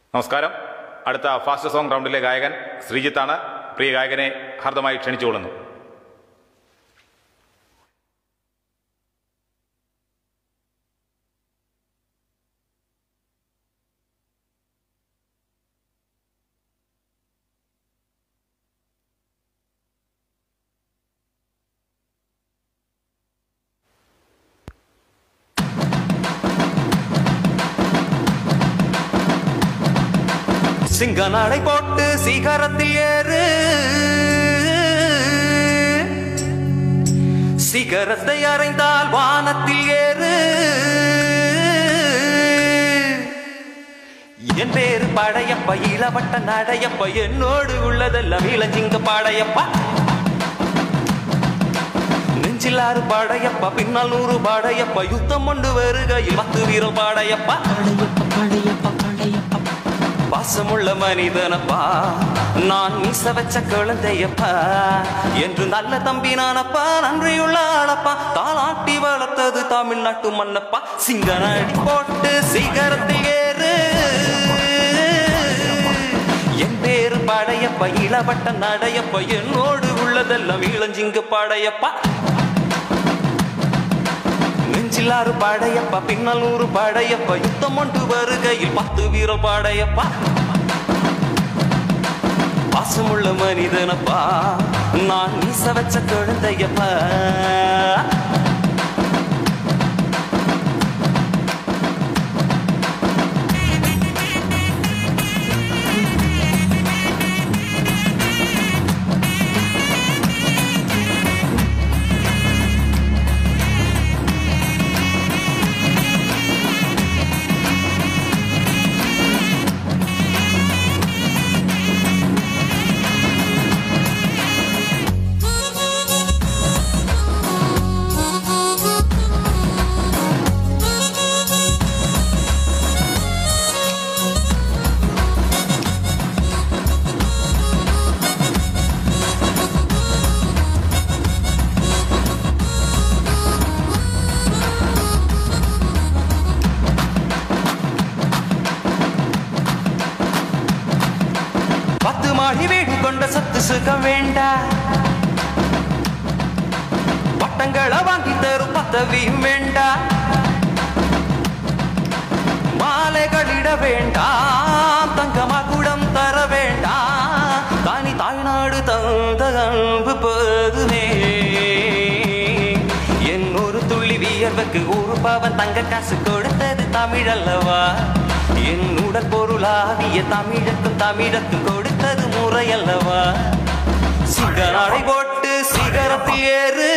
നമസ്കാരം. അടുത്ത fast song റൗണ്ടിലെ ഗായകൻ ശ്രീജിത്താണ്. പ്രിയ ഗായകനെ ഹാർദമായി ക്ഷണിച്ചുകൊള്ളുന്നു. சிங்கநாடை போட்டு சிகரத்தில் ஏறு, சிகரத்தை அறைந்தால் வானத்தில் ஏறு. என் பேரு படையப்பா, இளவட்ட நடையப்பா, என்னோடு உள்ளதெல்லாம் இளஞ்சிங்க பாடையப்பா. நெஞ்சிலாறு பாடையப்பா, பின்னால் 100 பாடையப்பா, யுத்தம் கொண்டு வருகையில் 10 வீரம் பாடையப்பா. பாசமுள்ள மனிதனப்பா, நான் மீச வச்ச குழந்தையப்பா, என்று நல்ல தம்பி நானப்பா, நன்றியுள்ள ஆளப்பா, தாளாட்டி வளர்த்தது தமிழ்நாட்டு மண்ணப்பா. சிங்கநாடி போட்டு சிகரத்தில் ஏறு, என் பேரு பாடையப்பா, இளவட்ட நடையப்பா, என்னோடு உள்ளதெல்லாம் இளஞ்சிங்க பாடையப்பா. நெஞ்சிலாறு பாடையப்பா, பின்னால் 100 பாடையப்பா, யுத்தம் கொண்டு வருகையில் 10 வீரம் பாடையப்பா. பாசமுள்ள மனிதனப்பா, நான் மீச வச்ச குழந்தையப்பா. மாடி வீடு கொண்ட சத்து சுகம் வேண்டா, பட்டங்களை வாங்கி தரும் பதவியும் வேண்டா, மாலைகளிட வேண்டாம், தங்கமா கூடம் தர வேண்டாம், தானி தாய்நாடு தந்த அன்பு போதுமே. என் ஒரு துள்ளி வியர்வுக்கு 1 பவன் தங்க காசு கொடுத்தது தமிழ் அல்லவா. என் உடல் பொருளாவிய தமிழக்கும் கொடுத்தது முறை அல்லவா. சிங்கநாடை போட்டு சிகரத்தில் ஏறு,